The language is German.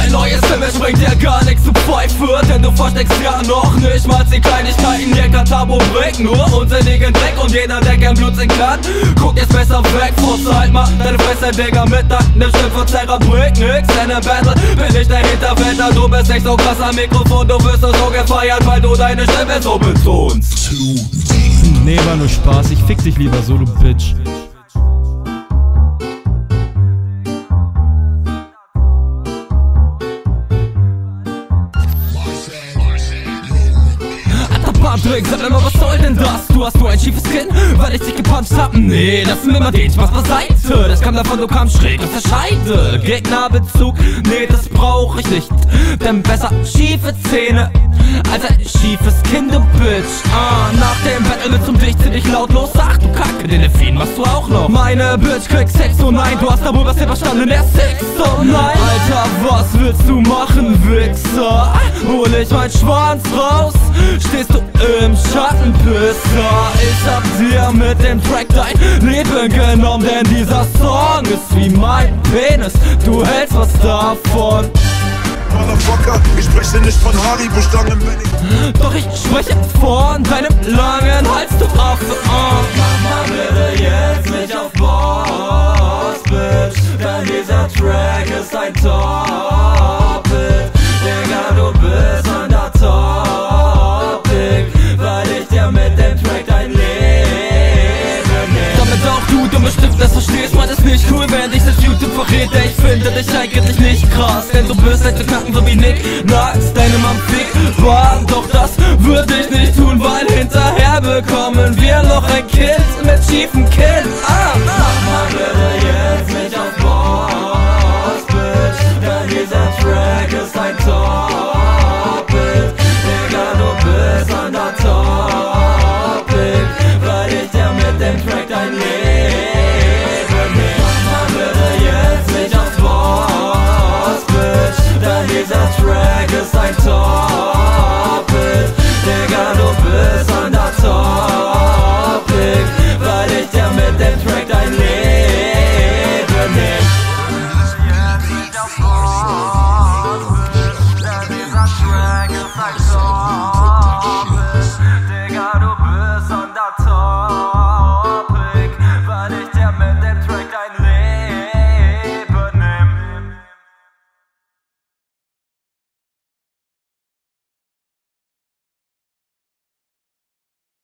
Dein neues Image bringt dir gar nichts zu Pfeife, denn du versteckst ja noch nicht mal die Kleinigkeiten. Hier kann Tabo bringt nur unsinnigen Dreck und jeder, der gern Blut sehen kann, guckt jetzt besser weg. Frust halt mal deine Fresse, Digga, mit deinem Stimmverzerrer bringt nix. Denn im Battle bin ich der Hinterwäldler, du bist nicht so krass am Mikrofon, du wirst nur so gefeiert, weil du deine Stimme so betonst. Nee, war nur Spaß, ich fick dich lieber so, du Bitch. Patrick, sag mal, was soll denn das? Du hast nur ein schiefes Kinn, weil ich dich gepuncht hab? Nee, lass mir mal den Spaß beiseite. Das kam davon, du kamst schräg aus der Scheide. Gegnerbezug, nee, das brauch ich nicht. Denn besser schiefe Zähne als ein schiefes Kinn, du Bitch. Nach dem Battle willst du dich ziemlich lautlos. Ach du Kacke, den Delfin machst du auch noch. Meine Bitch kriegt Sex, oh nein, du hast da wohl was hier verstanden, der Sex, oh nein. Alter, was willst du machen, Wichser? Hol ich mein Schwanz raus, stehst du im Schatten, Pisser. Ich hab dir mit dem Track dein Leben genommen, denn dieser Song ist wie mein Penis, du hältst was davon. Motherfucker, ich spreche nicht von Haribo-Stangen, wenn ich... Doch ich spreche von deinem langen Hals, du Affe. Mach mal bitte jetzt nicht auf Boss, Bitch, denn dieser Track ist ein Top-Hit. Digga, du bist an der Topic, weil ich dir mit dem Track dein Leben nehme. Damit auch du dumme Stift das verstehst, man ist nicht cool, wenn dich das YouTube verrät. Ich finde dich eigentlich nicht krass, denn du bist echt zu knacken, so wie Nick Nax. Deine Mom fick war, doch das würde ich nicht tun, weil hinterher bekommen wir noch ein Kind mit schiefem Kinn.